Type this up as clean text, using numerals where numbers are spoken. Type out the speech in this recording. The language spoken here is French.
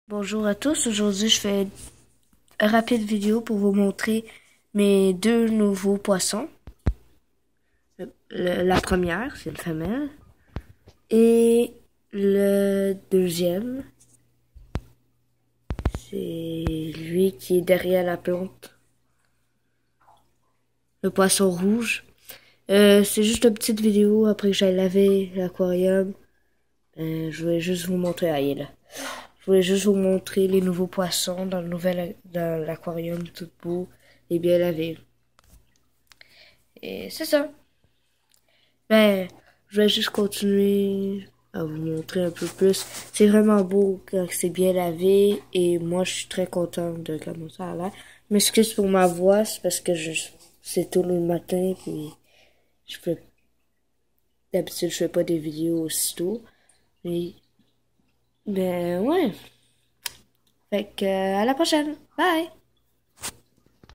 Bonjour à tous, aujourd'hui je fais une rapide vidéo pour vous montrer mes deux nouveaux poissons. La première, c'est une femelle, et le deuxième, c'est lui qui est derrière la plante, le poisson rouge. C'est juste une petite vidéo après que j'ai lavé l'aquarium. Je voulais juste vous montrer, il est là. Je voulais juste vous montrer les nouveaux poissons dans l'aquarium tout beau et bien lavé. Et c'est ça. Je vais juste continuer à vous montrer un peu plus. C'est vraiment beau quand c'est bien lavé et moi je suis très contente de comment ça a l'air. Je m'excuse pour ma voix, c'est parce que c'est tôt le matin puis je fais d'habitude je fais pas des vidéos aussitôt. Mais ouais. Fait que à la prochaine. Bye!